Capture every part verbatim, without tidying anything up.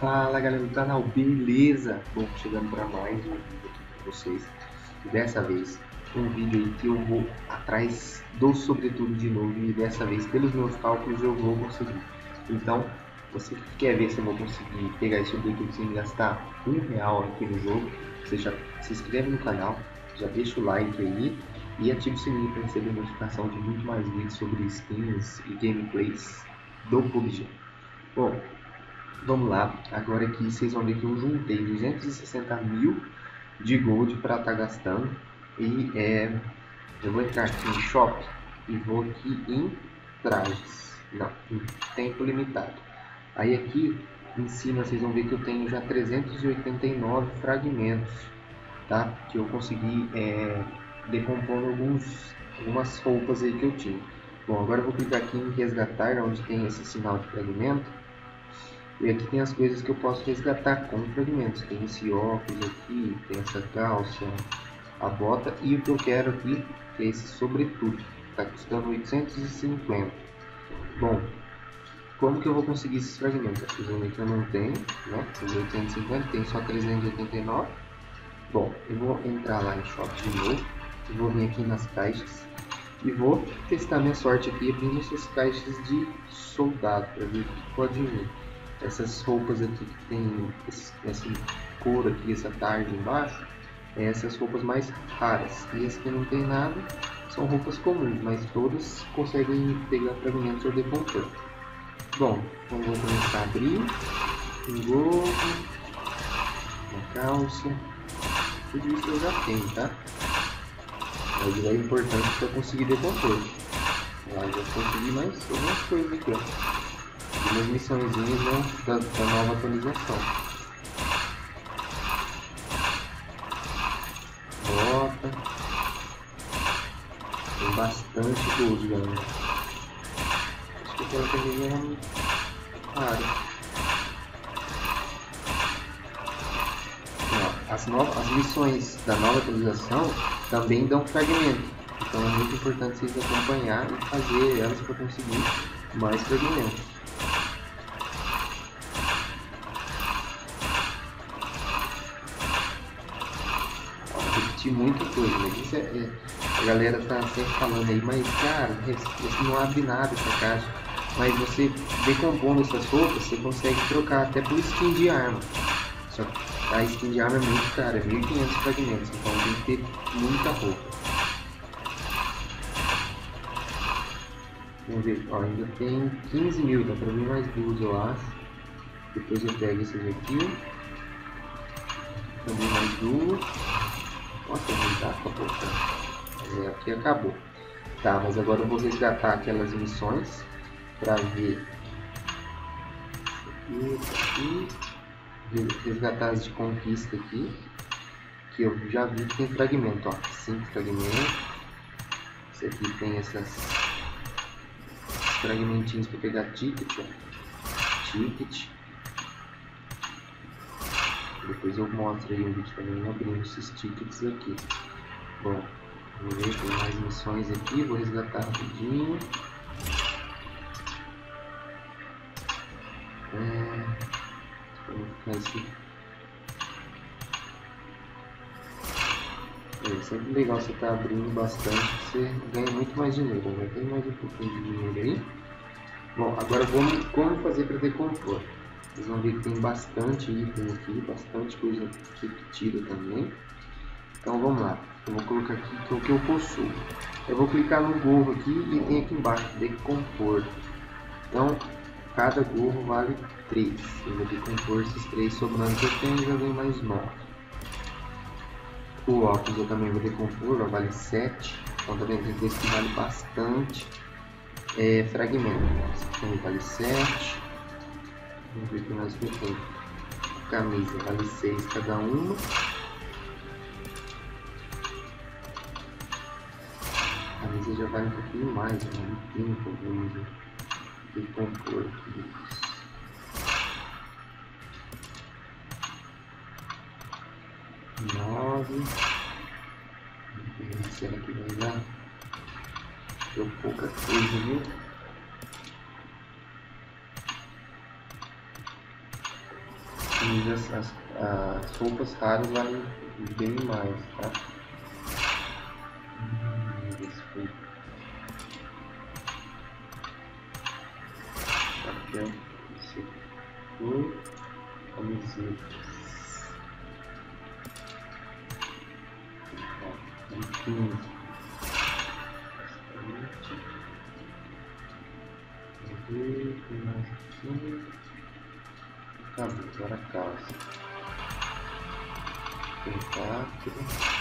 Fala galera do canal, beleza? Bom, chegando para mais um vídeo aqui para vocês. E dessa vez, um vídeo aí que eu vou atrás do sobretudo de novo. E dessa vez, pelos meus cálculos, eu vou conseguir. Então, você que quer ver se eu vou conseguir pegar esse sobretudo sem gastar um real aqui no jogo, você já se inscreve no canal, já deixa o like aí e ativa o sininho para receber notificação de muito mais vídeos sobre skins e gameplays do P U B G. Bom, vamos lá, agora aqui vocês vão ver que eu juntei duzentos e sessenta mil de gold para estar tá gastando. E é, eu vou entrar aqui em shop e vou aqui em trajes, não, em tempo limitado. Aí aqui em cima vocês vão ver que eu tenho já trezentos e oitenta e nove fragmentos, tá? Que eu consegui é, decompor alguns, algumas roupas aí que eu tinha. Bom, agora eu vou clicar aqui em resgatar, onde tem esse sinal de fragmento. E aqui tem as coisas que eu posso resgatar com fragmentos. Tem esse óculos aqui, tem essa calça, a bota e o que eu quero aqui é esse sobretudo. Está custando oitocentos e cinquenta. Bom, como que eu vou conseguir esses fragmentos? Vocês vão ver que eu não tenho, né? Os oitocentos e cinquenta, tem só trezentos e oitenta e nove. Bom, eu vou entrar lá em shop de novo. Eu vou vir aqui nas caixas e vou testar minha sorte aqui abrindo essas caixas de soldado para ver o que pode vir. Essas roupas aqui que tem esse, essa cor aqui, essa tarde embaixo, é essas roupas mais raras. E as que não tem nada são roupas comuns, mas todas conseguem pegar fragmentos ou decompor. Bom, então vou começar a abrir um gorro, uma calça, tudo isso eu já tenho, tá? Mas é importante para conseguir decompor. Lá já consegui mais algumas coisas aqui, ó. Umas missõezinhas da, da nova atualização. Bota. Tem bastante gold, galera. Acho que aquela também é muito rara. As, novas, as missões da nova atualização também dão fragmento. Então é muito importante vocês acompanhar e fazer elas para conseguir mais fragmentos. Muita coisa, mas isso é, é, a galera tá sempre falando aí, mas cara, isso não abre nada essa caixa. Mas você decompondo essas roupas, você consegue trocar até por skin de arma. Só que a skin de arma é muito cara, é mil e quinhentos fragmentos, então tem que ter muita roupa. Vamos ver, ó, ainda tem quinze mil, dá pra vir mais duas eu acho. Depois eu pego esses aqui. Também mais duas. Nossa, não dá, acabou, tá? É, aqui acabou. Tá, mas agora eu vou resgatar aquelas missões para ver. Aqui, aqui. Resgatar as de conquista aqui. Que eu já vi que tem fragmento, ó. cinco fragmentos. Esse aqui tem essas esses fragmentinhos para pegar ticket, ó. Ticket. Depois eu mostro aí um vídeo também abrindo esses tickets aqui. Bom, vamos ver, tem mais missões aqui, vou resgatar rapidinho. É, vou ficar assim. É sempre legal você estar tá abrindo bastante, você ganha muito mais dinheiro, né? Tem mais um pouquinho de dinheiro aí. Bom, agora vamos como fazer para decompor. Vocês vão ver que tem bastante item aqui, bastante coisa que tira também. Então vamos lá, eu vou colocar aqui que é o que eu possuo. Eu vou clicar no gorro aqui e tem aqui embaixo, decompor. Então, cada gorro vale três. Eu vou decompor esses três sobrando que eu tenho e já ganho mais nove. O óculos eu também vou decompor, já vale sete. Então tá vendo que esse vale bastante é, fragmento. Esse aqui também vale sete. Vamos ver o que mais que eu tenho. Camisa vale seis cada uma. Camisa já vale um pouquinho mais, vale trinta camisa. Decompor aqui. nove. Será que vai dar? Deu pouca coisa, viu? camisas, as, as roupas raras valem bem mais, tá? Hum, esse foi. Aqui, ó. Esse foi. Camisetas. quinze. Tem mais aqui. Acabou, agora a calça. Tem quatro.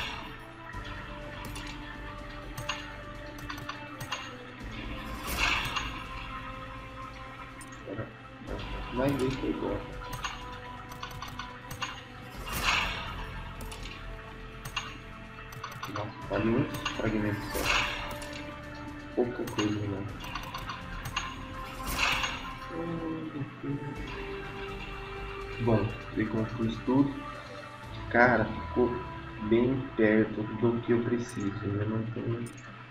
Agora mais dois que eu gosto. Nossa, vale muitos fragmentos só. Pouca coisa, né? Bom, ver como fiz tudo. Cara, ficou bem perto do que eu preciso. Eu não tenho.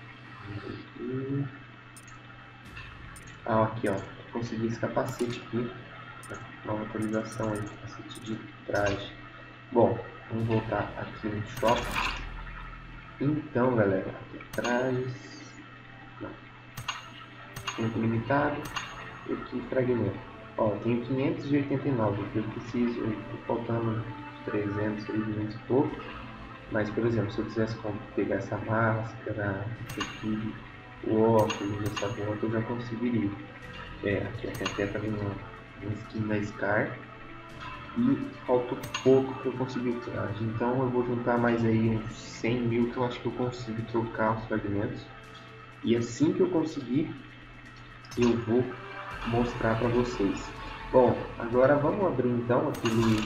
Ah, aqui ó. Consegui esse capacete aqui. Nova atualização aí. Capacete de traje. Bom, vamos voltar aqui no shopping. Então, galera, aqui atrás. Não. Tempo limitado. E aqui fragmento. Ó, tenho quinhentos e oitenta e nove. Eu preciso. Tô faltando trezentos e pouco. Mas, por exemplo, se eu quisesse pegar essa máscara, aqui, o óculos, essa bota, eu já conseguiria. É, aqui até também uma, uma skin da Scar. E falta pouco para eu conseguir o traje. Então eu vou juntar mais aí uns cem mil que eu acho que eu consigo trocar os fragmentos. E assim que eu conseguir, eu vou mostrar para vocês. Bom, agora vamos abrir então aquele...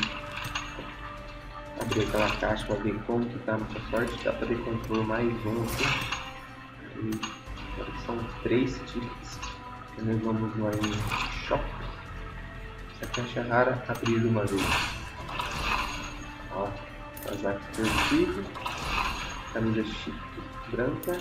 Abrir aquela caixa para ver como que tá a nossa sorte. Dá para decompor mais um aqui. E agora são três tickets. E nós vamos lá em shop. Essa caixa rara abrir uma vez. Ó, casaco esportivo, camisa chique branca.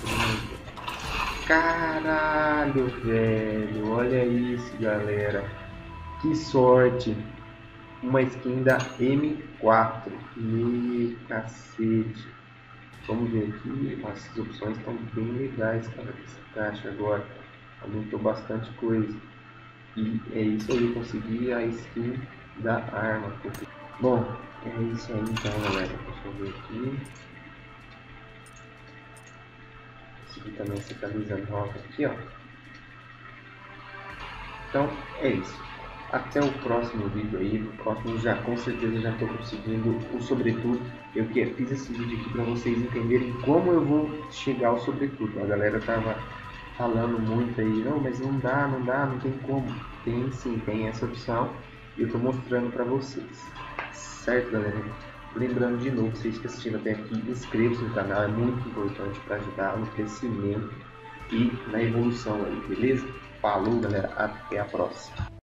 Caralho, velho, olha isso, galera. Que sorte. Uma skin da M quatro. Meu cacete. Vamos ver aqui. As opções estão bem legais, cara. Essa caixa agora aumentou bastante coisa. E é isso aí, consegui a skin da arma. Bom, é isso aí então, galera. Deixa eu ver aqui. Consegui também essa camisa nova aqui, ó. Então, é isso. Até o próximo vídeo aí. No próximo já, com certeza, já estou conseguindo o sobretudo. Eu que fiz esse vídeo aqui para vocês entenderem como eu vou chegar ao sobretudo. A galera tava falando muito aí, não, mas não dá, não dá, não tem como. Tem sim, tem essa opção e eu tô mostrando para vocês, certo, galera? Lembrando de novo, vocês que assistiram até aqui, inscreva-se no canal, é muito importante para ajudar no crescimento e na evolução aí, beleza? Falou, galera, até a próxima.